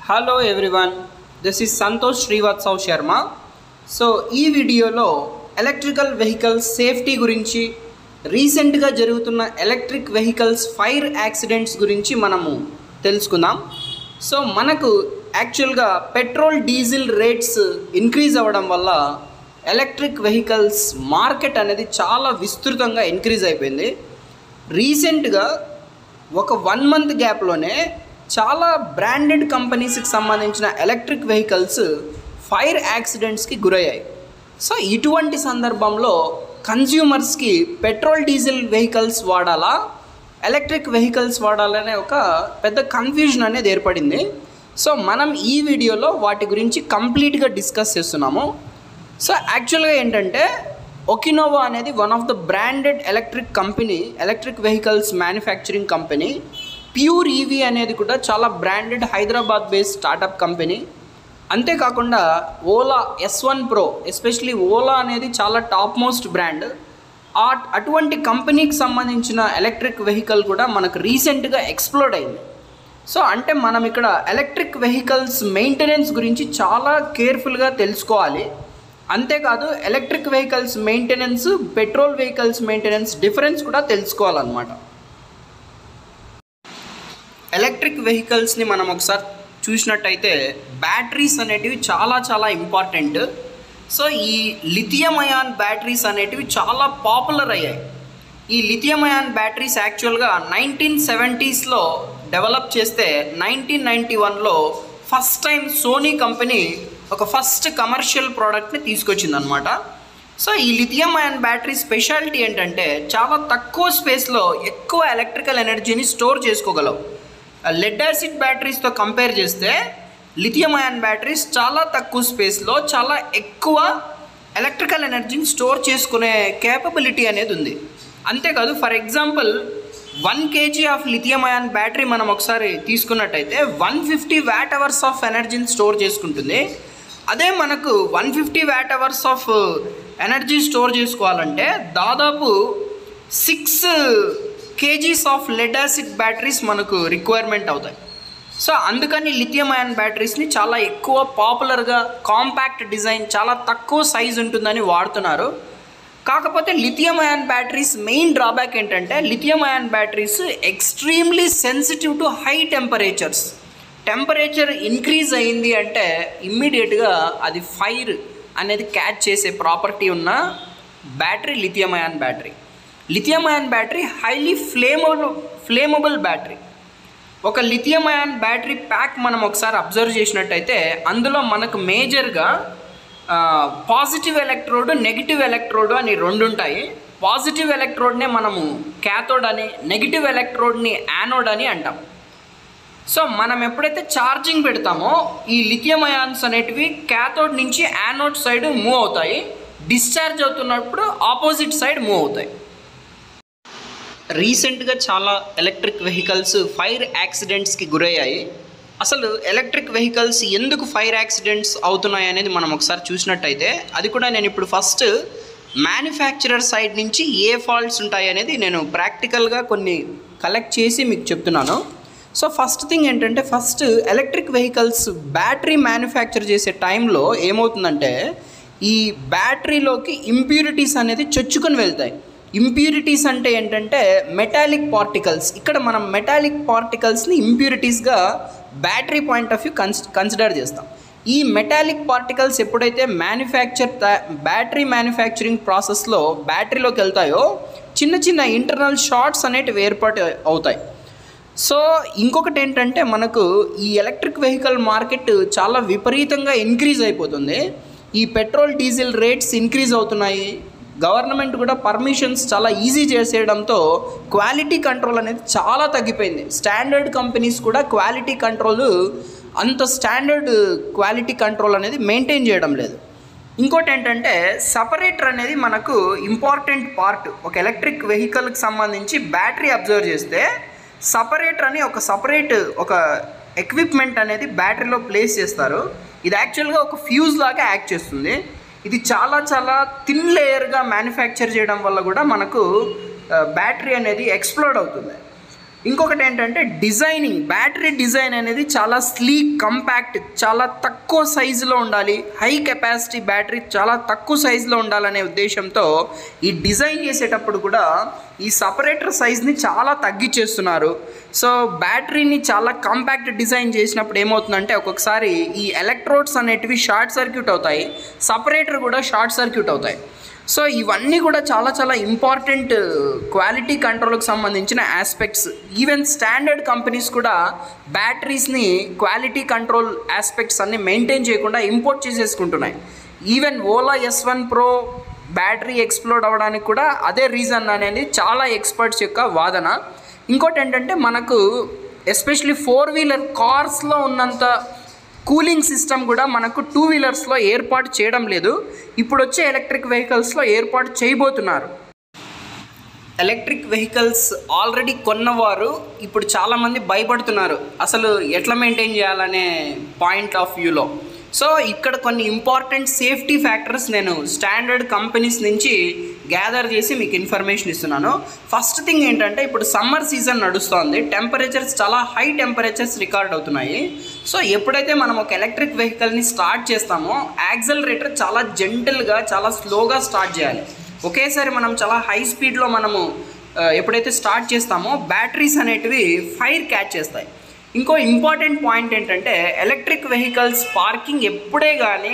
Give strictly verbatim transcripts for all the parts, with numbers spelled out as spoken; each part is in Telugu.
Hello everyone, this is Santosh Srivatsav Sharma. So ఈ వీడియోలో ఎలక్ట్రికల్ వెహికల్స్ సేఫ్టీ గురించి, రీసెంట్గా జరుగుతున్న ఎలక్ట్రిక్ వెహికల్స్ ఫైర్ యాక్సిడెంట్స్ గురించి మనము తెలుసుకుందాం. సో మనకు యాక్చువల్గా పెట్రోల్ డీజిల్ రేట్స్ ఇంక్రీజ్ అవ్వడం వల్ల ఎలక్ట్రిక్ వెహికల్స్ మార్కెట్ అనేది చాలా విస్తృతంగా ఇంక్రీజ్ అయిపోయింది. రీసెంట్గా ఒక వన్ మంత్ గ్యాప్లోనే చాలా బ్రాండెడ్ కంపెనీస్కి సంబంధించిన ఎలక్ట్రిక్ వెహికల్స్ ఫైర్ యాక్సిడెంట్స్కి గురయ్యాయి. సో ఇటువంటి సందర్భంలో కన్జ్యూమర్స్కి పెట్రోల్ డీజిల్ వెహికల్స్ వాడాలా, ఎలక్ట్రిక్ వెహికల్స్ వాడాలనే ఒక పెద్ద కన్ఫ్యూజన్ అనేది ఏర్పడింది. సో మనం ఈ వీడియోలో వాటి గురించి కంప్లీట్గా డిస్కస్ చేస్తున్నాము. సో యాక్చువల్గా ఏంటంటే ఒకినోవా అనేది one of the branded electric company, electric vehicles manufacturing company. Pure EV అనేది కూడా చాలా branded Hyderabad based startup company. అంతేకాకుండా Ola S one pro, especially Ola అనేది చాలా టాప్ మోస్ట్ బ్రాండ్. ఆ అటువంటి కంపెనీకి సంబంధించిన ఎలక్ట్రిక్ వెహికల్ కూడా మనకు రీసెంట్గా ఎక్స్ప్లోడ్ అయింది. సో అంటే మనం ఇక్కడ ఎలక్ట్రిక్ వెహికల్స్ మెయింటెనెన్స్ గురించి చాలా కేర్ఫుల్గా తెలుసుకోవాలి. అంతేకాదు electric vehicles maintenance, petrol vehicles maintenance difference కూడా తెలుసుకోవాలన్నమాట. ఎలక్ట్రిక్ వెహికల్స్ని మనం ఒకసారి చూసినట్టయితే బ్యాటరీస్ అనేటివి చాలా చాలా ఇంపార్టెంట్. సో ఈ లిథియం అయాన్ బ్యాటరీస్ అనేటివి చాలా పాపులర్ అయ్యాయి. ఈ లిథియం అయాన్ బ్యాటరీస్ యాక్చువల్గా నైన్టీన్ సెవెంటీస్లో డెవలప్ చేస్తే నైన్టీన్ నైంటీ వన్లో ఫస్ట్ టైం సోనీ కంపెనీ ఒక ఫస్ట్ కమర్షియల్ ప్రోడక్ట్ని తీసుకొచ్చిందనమాట. సో ఈ లిథియం అయాన్ బ్యాటరీ స్పెషాలిటీ ఏంటంటే చాలా తక్కువ స్పేస్లో ఎక్కువ ఎలక్ట్రికల్ ఎనర్జీని స్టోర్ చేసుకోగలవు. లెడ్ యాసిడ్ బ్యాటరీస్తో కంపేర్ చేస్తే లిథియం అయాన్ బ్యాటరీస్ చాలా తక్కువ స్పేస్లో చాలా ఎక్కువ ఎలక్ట్రికల్ ఎనర్జీని స్టోర్ చేసుకునే కేపబిలిటీ అనేది ఉంది. అంతేకాదు for example one KG of lithium ion battery మనం ఒకసారి తీసుకున్నట్టయితే one fifty watt hours of ఎనర్జీని స్టోర్ చేసుకుంటుంది. అదే మనకు one fifty watt hours of energy store చేసుకోవాలంటే దాదాపు six KGs of lead acid batteries మనకు రిక్వైర్మెంట్ అవుతాయి. సో అందుకని లిథియం అయాన్ బ్యాటరీస్ని చాలా ఎక్కువ పాపులర్గా, కాంపాక్ట్ డిజైన్, చాలా తక్కువ సైజ్ ఉంటుందని వాడుతున్నారు. కాకపోతే lithium ion batteries main drawback ఏంటంటే లిథియం అయాన్ బ్యాటరీస్ ఎక్స్ట్రీమ్లీ sensitive to high temperatures. Temperature increase అయింది అంటే ఇమ్మీడియట్గా అది ఫైర్ అనేది క్యాచ్ చేసే ప్రాపర్టీ ఉన్న battery lithium ion battery. Lithium ion battery highly flammable flammable battery. ఒక లిథియం అయాన్ బ్యాటరీ ప్యాక్ మనం ఒకసారి అబ్జర్వ్ చేసినట్టయితే అందులో మనకు మేజర్గా పాజిటివ్ ఎలక్ట్రోడ్, నెగిటివ్ ఎలక్ట్రోడ్ అని రెండు ఉంటాయి. పాజిటివ్ ఎలక్ట్రోడ్నే మనము క్యాథోడ్ అని, నెగిటివ్ ఎలక్ట్రోడ్ని యానోడ్ అని అంటాం. సో మనం ఎప్పుడైతే ఛార్జింగ్ పెడతామో ఈ లిథియం అయాన్స్ అనేటివి క్యాథోడ్ నుంచి యానోడ్ సైడ్ మూవ్ అవుతాయి. డిశ్చార్జ్ అవుతున్నప్పుడు ఆపోజిట్ సైడ్ మూవ్ అవుతాయి. రీసెంట్గా చాలా ఎలక్ట్రిక్ వెహికల్స్ ఫైర్ యాక్సిడెంట్స్కి గురయ్యాయి. అసలు ఎలక్ట్రిక్ వెహికల్స్ ఎందుకు ఫైర్ యాక్సిడెంట్స్ అవుతున్నాయి అనేది మనం ఒకసారి చూసినట్టయితే అది కూడా నేను ఇప్పుడు ఫస్ట్ మ్యానుఫ్యాక్చరర్ సైడ్ నుంచి ఏ ఫాల్ట్స్ ఉంటాయి అనేది నేను ప్రాక్టికల్గా కొన్ని కలెక్ట్ చేసి మీకు చెప్తున్నాను. సో ఫస్ట్ థింగ్ ఏంటంటే first electric vehicles battery manufacture చేసే టైంలో ఏమవుతుందంటే ఈ బ్యాటరీలోకి ఇంప్యూరిటీస్ అనేది చొచ్చుకొని వెళ్తాయి. ఇంప్యూరిటీస్ అంటే ఏంటంటే మెటాలిక్ పార్టికల్స్. ఇక్కడ మనం మెటాలిక్ పార్టికల్స్ని ఇంప్యూరిటీస్గా battery point of view cons consider చేస్తాం. ఈ మెటాలిక్ పార్టికల్స్ ఎప్పుడైతే మ్యానుఫ్యాక్చర్ బ్యాటరీ మ్యానుఫ్యాక్చరింగ్ ప్రాసెస్లో బ్యాటరీలోకి వెళ్తాయో చిన్న చిన్న ఇంటర్నల్ షార్ట్స్ అనేటివి ఏర్పాటు అవుతాయి. సో ఇంకొకటి ఏంటంటే మనకు ఈ ఎలక్ట్రిక్ వెహికల్ మార్కెట్ చాలా విపరీతంగా ఇంక్రీజ్ అయిపోతుంది. ఈ పెట్రోల్ డీజిల్ రేట్స్ ఇంక్రీజ్ అవుతున్నాయి. గవర్నమెంట్ కూడా పర్మిషన్స్ చాలా ఈజీ చేసేయడంతో క్వాలిటీ కంట్రోల్ అనేది చాలా తగ్గిపోయింది. స్టాండర్డ్ కంపెనీస్ కూడా క్వాలిటీ కంట్రోల్ అంత స్టాండర్డ్ క్వాలిటీ కంట్రోల్ అనేది మెయింటైన్ చేయడం లేదు. ఇంకోటి ఏంటంటే సపరేటర్ అనేది మనకు ఇంపార్టెంట్ పార్ట్. ఒక ఎలక్ట్రిక్ వెహికల్కి సంబంధించి బ్యాటరీ అబ్జర్వ్ చేస్తే సపరేటర్ అని ఒక సపరేట్ ఒక ఎక్విప్మెంట్ అనేది బ్యాటరీలో ప్లేస్ చేస్తారు. ఇది యాక్చువల్గా ఒక ఫ్యూజ్ లాగా యాక్ట్ చేస్తుంది. ఇది చాలా చాలా థిన్ లేయర్గా మ్యానుఫ్యాక్చర్ చేయడం వల్ల కూడా మనకు బ్యాటరీ అనేది ఎక్స్ప్లోడ్ అవుతుంది. ఇంకొకటి ఏంటంటే డిజైనింగ్, బ్యాటరీ డిజైన్ అనేది చాలా స్లీక్, కంపాక్ట్, చాలా తక్కువ సైజులో ఉండాలి, హై కెపాసిటీ బ్యాటరీ చాలా తక్కువ సైజులో ఉండాలనే ఉద్దేశంతో ఈ డిజైన్ చేసేటప్పుడు కూడా ఈ సపరేటర్ సైజ్ని చాలా తగ్గించేస్తున్నారు. సో బ్యాటరీని చాలా కాంపాక్ట్ డిజైన్ చేసినప్పుడు ఏమవుతుందంటే ఒక్కొక్కసారి ఈ ఎలక్ట్రోడ్స్ అనేటివి షార్ట్ సర్క్యూట్ అవుతాయి, సపరేటర్ కూడా షార్ట్ సర్క్యూట్ అవుతాయి. సో ఇవన్నీ కూడా చాలా చాలా ఇంపార్టెంట్ క్వాలిటీ కంట్రోల్కి సంబంధించిన ఆస్పెక్ట్స్. ఈవెన్ స్టాండర్డ్ కంపెనీస్ కూడా బ్యాటరీస్ని క్వాలిటీ కంట్రోల్ ఆస్పెక్ట్స్ అన్ని మెయింటైన్ చేయకుండా ఇంపోర్ట్ చేసేసుకుంటున్నాయి. Even Ola S one pro battery explode అవ్వడానికి కూడా అదే రీజన్ అనేది చాలా ఎక్స్పర్ట్స్ యొక్క వాదన. ఇంకోటి ఏంటంటే మనకు ఎస్పెషలీ ఫోర్ వీలర్ కార్స్లో ఉన్నంత కూలింగ్ సిస్టమ్ కూడా మనకు టూ వీలర్స్లో ఏర్పాటు చేయడం లేదు. ఇప్పుడు వచ్చే ఎలక్ట్రిక్ వెహికల్స్లో ఏర్పాటు చేయబోతున్నారు. ఎలక్ట్రిక్ వెహికల్స్ ఆల్రెడీ కొన్నవారు ఇప్పుడు చాలామంది భయపడుతున్నారు అసలు ఎట్లా మెయింటైన్ చేయాలనే పాయింట్ ఆఫ్ వ్యూలో. సో ఇక్కడ కొన్ని ఇంపార్టెంట్ సేఫ్టీ ఫ్యాక్టర్స్ నేను స్టాండర్డ్ కంపెనీస్ నుంచి గ్యాదర్ చేసి మీకు ఇన్ఫర్మేషన్ ఇస్తున్నాను. ఫస్ట్ థింగ్ ఏంటంటే ఇప్పుడు సమ్మర్ సీజన్ నడుస్తోంది, టెంపరేచర్స్ చాలా హై టెంపరేచర్స్ రికార్డ్ అవుతున్నాయి. సో ఎప్పుడైతే మనం ఒక ఎలక్ట్రిక్ వెహికల్ని స్టార్ట్ చేస్తామో యాక్సలరేటర్ చాలా జెంటల్గా చాలా స్లోగా స్టార్ట్ చేయాలి. ఒకేసారి మనం చాలా హై స్పీడ్లో మనము ఎప్పుడైతే స్టార్ట్ చేస్తామో బ్యాటరీస్ అనేటివి ఫైర్ క్యాచ్ చేస్తాయి. ఇంకో ఇంపార్టెంట్ పాయింట్ ఏంటంటే ఎలక్ట్రిక్ వెహికల్స్ పార్కింగ్ ఎప్పుడే కానీ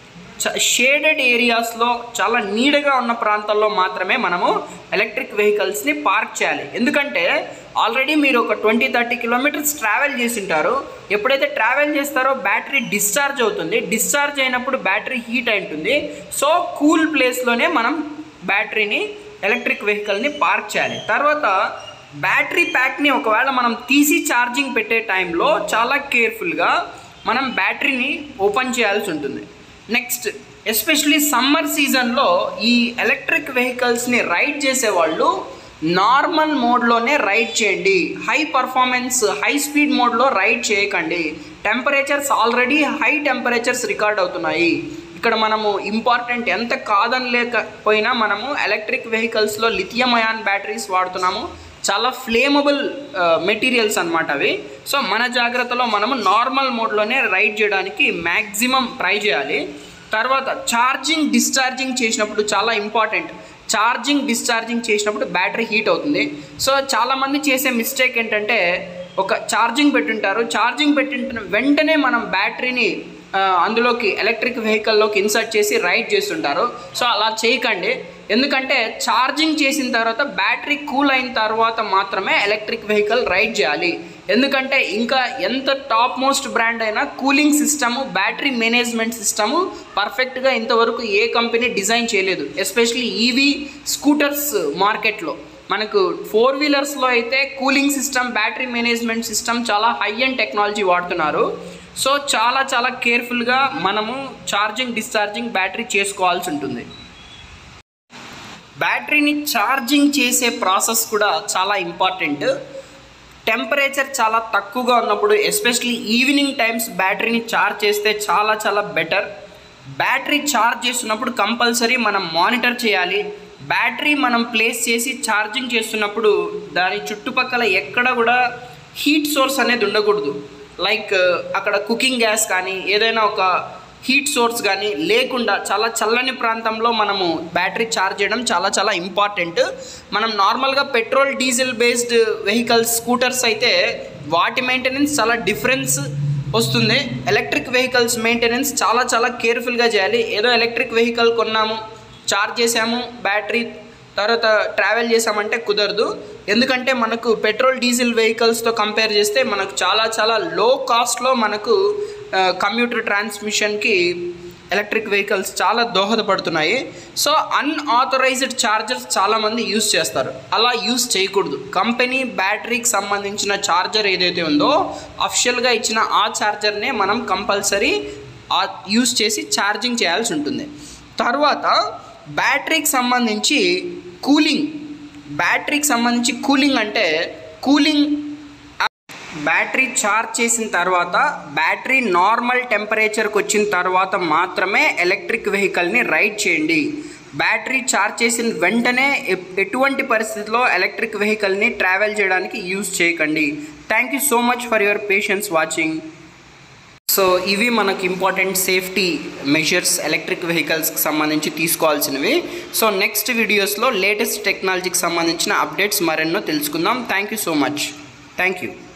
షేడెడ్ ఏరియాస్లో చాలా నీడగా ఉన్న ప్రాంతాల్లో మాత్రమే మనము ఎలక్ట్రిక్ వెహికల్స్ని పార్క్ చేయాలి. ఎందుకంటే ఆల్రెడీ మీరు ఒక ట్వంటీ థర్టీ కిలోమీటర్స్ ట్రావెల్ చేసి ఉంటారు. ఎప్పుడైతే ట్రావెల్ చేస్తారో బ్యాటరీ డిశ్చార్జ్ అవుతుంది, డిశ్చార్జ్ అయినప్పుడు బ్యాటరీ హీట్ అయి ఉంటుంది. సో కూల్ ప్లేస్లోనే మనం బ్యాటరీని ఎలక్ట్రిక్ వెహికల్ని పార్క్ చేయాలి. తర్వాత బ్యాటరీ ప్యాక్ని ఒకవేళ మనం తీసి ఛార్జింగ్ పెట్టే టైంలో చాలా కేర్ఫుల్గా మనం బ్యాటరీని ఓపెన్ చేయాల్సి ఉంటుంది. నెక్స్ట్ ఎస్పెషలీ సమ్మర్ సీజన్లో ఈ ఎలక్ట్రిక్ వెహికల్స్ని రైడ్ చేసేవాళ్ళు నార్మల్ మోడ్లోనే రైడ్ చేయండి, హై పర్ఫార్మెన్స్ హై స్పీడ్ మోడ్లో రైడ్ చేయకండి. Temperatures already high temperatures record అవుతున్నాయి. ఇక్కడ మనము ఇంపార్టెంట్ ఎంత కాదని లేకపోయినా మనము ఎలక్ట్రిక్ వెహికల్స్లో లిథియం అయాన్ బ్యాటరీస్ వాడుతున్నాము, చాలా ఫ్లేమబుల్ మెటీరియల్స్ అనమాట అవి. సో మన జాగ్రత్తలో మనము నార్మల్ మోడ్లోనే రైడ్ చేయడానికి మ్యాక్సిమం ట్రై చేయాలి. తర్వాత ఛార్జింగ్ డిశ్చార్జింగ్ చేసినప్పుడు చాలా ఇంపార్టెంట్, ఛార్జింగ్ డిశ్చార్జింగ్ చేసినప్పుడు బ్యాటరీ హీట్ అవుతుంది. సో చాలామంది చేసే మిస్టేక్ ఏంటంటే ఒక ఛార్జింగ్ పెట్టుంటారు, ఛార్జింగ్ పెట్టిన వెంటనే మనం బ్యాటరీని అందులోకి ఎలక్ట్రిక్ వెహికల్లోకి ఇన్సర్ట్ చేసి రైడ్ చేస్తుంటారు. సో అలా చేయకండి, ఎందుకంటే ఛార్జింగ్ చేసిన తర్వాత బ్యాటరీ కూల్ అయిన తర్వాత మాత్రమే ఎలక్ట్రిక్ వెహికల్ రైడ్ చేయాలి. ఎందుకంటే ఇంకా ఎంత టాప్ మోస్ట్ బ్రాండ్ అయినా cooling system, battery management system పర్ఫెక్ట్గా ఇంతవరకు ఏ కంపెనీ డిజైన్ చేయలేదు. ఎస్పెషలీ ఈవీ స్కూటర్స్ మార్కెట్లో మనకు ఫోర్ వీలర్స్లో అయితే cooling system, battery management system చాలా హై అండ్ టెక్నాలజీ వాడుతున్నారు. సో చాలా చాలా కేర్ఫుల్గా మనము ఛార్జింగ్ డిశ్చార్జింగ్ బ్యాటరీ చేసుకోవాల్సి ఉంటుంది. బ్యాటరీని ఛార్జింగ్ చేసే ప్రాసెస్ కూడా చాలా ఇంపార్టెంట్. టెంపరేచర్ చాలా తక్కువగా ఉన్నప్పుడు ఎస్పెషలీ ఈవినింగ్ టైమ్స్ బ్యాటరీని ఛార్జ్ చేస్తే చాలా చాలా బెటర్. బ్యాటరీ ఛార్జ్ చేస్తున్నప్పుడు కంపల్సరీ మనం మానిటర్ చేయాలి. బ్యాటరీ మనం ప్లేస్ చేసి ఛార్జింగ్ చేస్తున్నప్పుడు దాని చుట్టుపక్కల ఎక్కడ కూడా హీట్ సోర్స్ అనేది ఉండకూడదు. లైక్ అక్కడ కుకింగ్ గ్యాస్ కానీ ఏదైనా ఒక హీట్ సోర్స్ కానీ లేకుండా చాలా చల్లని ప్రాంతంలో మనము బ్యాటరీ ఛార్జ్ చేయడం చాలా చాలా ఇంపార్టెంట్. మనం నార్మల్గా petrol diesel based vehicles scooters అయితే వాటి మెయింటెనెన్స్ చాలా డిఫరెన్స్ వస్తుంది. ఎలక్ట్రిక్ వెహికల్స్ మెయింటెనెన్స్ చాలా చాలా కేర్ఫుల్గా చేయాలి. ఏదో ఎలక్ట్రిక్ వెహికల్ కొన్నాము, ఛార్జ్ చేసాము, బ్యాటరీ తర్వాత ట్రావెల్ చేసామంటే కుదరదు. ఎందుకంటే మనకు పెట్రోల్ డీజిల్ వెహికల్స్తో కంపేర్ చేస్తే మనకు చాలా చాలా లో కాస్ట్లో మనకు కమ్యూటర్ ట్రాన్స్మిషన్కి ఎలక్ట్రిక్ వెహికల్స్ చాలా దోహదపడుతున్నాయి. సో అన్ఆథరైజ్డ్ ఛార్జర్స్ చాలామంది యూజ్ చేస్తారు, అలా యూజ్ చేయకూడదు. కంపెనీ బ్యాటరీకి సంబంధించిన ఛార్జర్ ఏదైతే ఉందో అఫిషియల్గా ఇచ్చిన ఆ ఛార్జర్నే మనం కంపల్సరీ యూజ్ చేసి ఛార్జింగ్ చేయాల్సి ఉంటుంది. తర్వాత బ్యాటరీకి సంబంధించి కూలింగ్, బ్యాటరీకి సంబంధించి కూలింగ్ అంటే కూలింగ్ బ్యాటరీ ఛార్జ్ చేసిన తర్వాత బ్యాటరీ నార్మల్ టెంపరేచర్కి వచ్చిన తర్వాత మాత్రమే ఎలక్ట్రిక్ వెహికల్ని రైడ్ చేయండి. బ్యాటరీ ఛార్జ్ చేసిన వెంటనే ఎటువంటి పరిస్థితిలో ఎలక్ట్రిక్ వెహికల్ని ట్రావెల్ చేయడానికి యూజ్ చేయకండి. Thank you so much for your patience watching. So ఇవి మనకు ఇంపార్టెంట్ సేఫ్టీ మెజర్స్ ఎలక్ట్రిక్ వెహికల్స్కి సంబంధించి తీసుకోవాల్సినవి. సో నెక్స్ట్ వీడియోస్లో లేటెస్ట్ టెక్నాలజీకి సంబంధించిన అప్డేట్స్ మరెన్నో తెలుసుకుందాం. Thank you so much. Thank you.